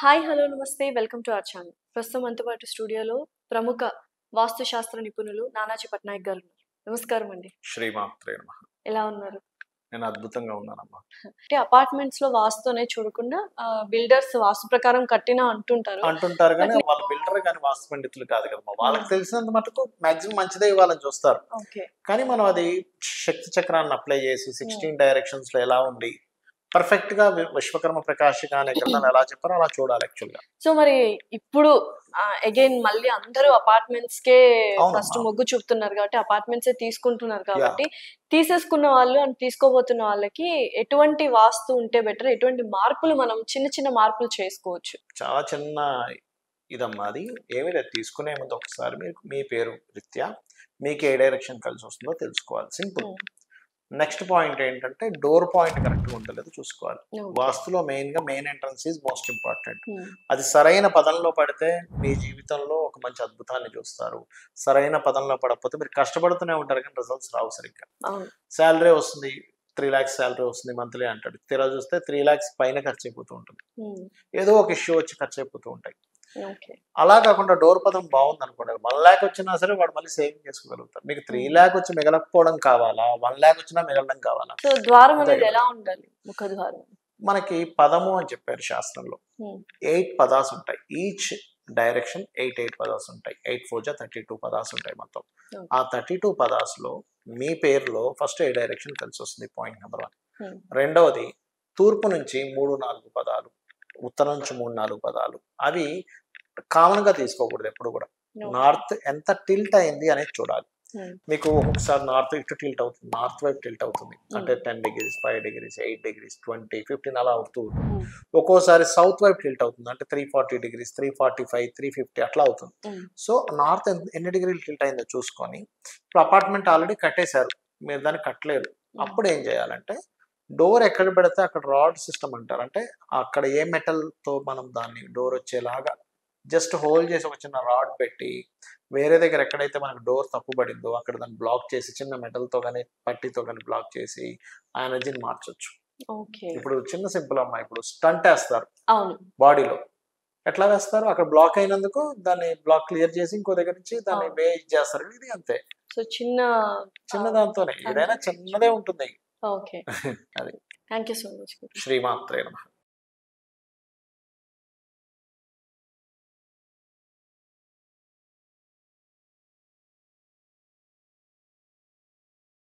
Hi hello నమస్తే welcome to our channel. ప్రస్తుతం మనతో పాటు స్టూడియోలో ప్రముఖ వాస్తుశాస్త్ర నిపుణులు నానాజీ పట్నాయక్ గారు ఉన్నారు. నమస్కారం అండి. శ్రీమాత్రే నమః. ఎలా ఉన్నారు? నేను అద్భుతంగా ఉన్నానమ్మా. అంటే అపార్ట్మెంట్స్ లో వాస్తు అనేది చూడకుండా బిల్డర్స్ వాస్తు ప్రకారం కట్టినా అంటుంటారు. అంటుంటారు కానీ But వాళ్ళ బిల్డర్ కానీ వాస్తు పండితులు కాదు కదమ్మా. వాళ్ళకి Hmm. తెలిసినంత మటుకు మాక్సిమం మంచిదే ఇవ్వాలని చూస్తారు. ఓకే. కానీ మనం అది శక్తి చక్రాన్ని అప్లై చేసి 16 డైరెక్షన్స్ లో ఎలా ఉండి పర్ఫెక్ట్ గా విశ్వకర్మ ప్రకాష్ అనే గ్రంథాలు ఎలా చెప్పారో అలా చూడాలి యాక్చువల్ గా. సో మరి ఇప్పుడు అగైన్ మళ్ళీ అందరూ అపార్ట్మెంట్స్ కే అవునమ్మా. ఫస్ట్ మొగ్గు చూపుతున్నారు కాబట్టి అపార్ట్మెంట్స్ తీసుకుంటున్నారు కాబట్టి తీసేసుకున్న వాళ్ళు అండ్ తీసుకోబోతున్న వాళ్ళకి ఎటువంటి వాస్తు ఉంటే బెటర్, ఎటువంటి మార్పులు మనం చిన్న చిన్న మార్పులు చేసుకోవచ్చు? చాలా చిన్న ఇదమ్మా అది. ఏమీ లేదు, తీసుకునే ముందు ఒకసారి మీరు మీ పేరు రీత్యా మీకు ఏ డైరెక్షన్ కలిసి వస్తుందో తెలుసుకోవాలి. సింపుల్. నెక్స్ట్ పాయింట్ ఏంటంటే డోర్ పాయింట్ కరెక్ట్గా ఉందో లేదో చూసుకోవాలి. వాస్తులో main entrance is most important. అది సరైన పదంలో పడితే మీ జీవితంలో ఒక మంచి అద్భుతాన్ని చూస్తారు. సరైన పదంలో పడకపోతే మీరు కష్టపడుతూనే ఉంటారు కానీ రిజల్ట్స్ రావు సరిగ్గా. శాలరీ వస్తుంది, 3 lakhs శాలరీ వస్తుంది మంత్లీ అంటాడు, తీరా చూస్తే 3 lakhs పైన ఖర్చు అయిపోతూ ఉంటుంది. ఏదో ఒక ఇష్యూ వచ్చి ఖర్చు అయిపోతూ ఉంటాయి. అలా కాకుండా డోర్ పదం బాగుంది అనుకోండి, 1 lakh వచ్చినా సరే వాడు మళ్ళీ సేవింగ్ చేసుకోగలుగుతారు. మీకు 3 lakh వచ్చి మిగలకపోవడం కావాలా, 1 lakh వచ్చినా మిగలడం కావాలా? సో ద్వారం అనేది ఎలా ఉండాలి? ముఖ ద్వారం మనకి పదము అని చెప్పారు శాస్త్రంలో. 8 పదాస్ ఉంటాయి. ఈచ్ డైరెక్షన్ 8 పదాస్ ఉంటాయి. 8 4 జా 32 పదాస్ ఉంటాయి మొత్తం. ఆ 32 పదాస్ లో మీ పేరులో ఫస్ట్ ఏ డైరెక్షన్ కలిసి వస్తుంది, పాయింట్ నెంబర్ 1. రెండవది తూర్పు నుంచి 3-4 పదాలు, ఉత్తరం నుంచి 3-4 పదాలు. అవి కామన్ గా తీసుకోకూడదు ఎప్పుడు కూడా. నార్త్ ఎంత టిల్ట్ అయింది అనేది చూడాలి. మీకు ఒక్కొక్కసారి నార్త్ ఇటు టిల్ట్ అవుతుంది, నార్త్ వైపు టిల్ట్ అవుతుంది అంటే 10 degrees 5 degrees 8 degrees 20 15 అలా అవుతూ ఉంటుంది. ఒక్కోసారి సౌత్ వైపు టిల్ట్ అవుతుంది అంటే 340 degrees 345 350 అట్లా అవుతుంది. సో నార్త్ ఎన్ని డిగ్రీలు టిల్ట్ అయిందో చూసుకొని, ఇప్పుడు అపార్ట్మెంట్ ఆల్రెడీ కట్టేశారు, మీరు దాన్ని కట్టలేరు. అప్పుడు ఏం చేయాలంటే డోర్ ఎక్కడ పెడితే అక్కడ రాడ్ సిస్టమ్ అంటారు. అంటే అక్కడ ఏ మెటల్ తో మనం దాన్ని డోర్ వచ్చేలాగా జస్ట్ హోల్డ్ చేసి ఒక చిన్న రాడ్ పెట్టి వేరే దగ్గర ఎక్కడైతే మనకు డోర్ తప్పుపడిందో అక్కడ దాన్ని బ్లాక్ చేసి చిన్న మెటల్తో కానీ పట్టితో కానీ బ్లాక్ చేసి ఆ ఎనర్జీని మార్చొచ్చు. ఇప్పుడు చిన్న సింపుల్ అమ్మా, ఇప్పుడు స్టంట్ వేస్తారు బాడీలో, ఎట్లా వేస్తారు? అక్కడ బ్లాక్ అయినందుకు దాన్ని బ్లాక్ క్లియర్ చేసి ఇంకో దగ్గర నుంచి దాన్ని వే చేస్తారు. ఇది అంతే. సో చిన్న దాంతోనే ఏదైనా చిన్నదే ఉంటుంది. ఓకే. అది. Thank you so much. శ్రీమాత్రే నమః.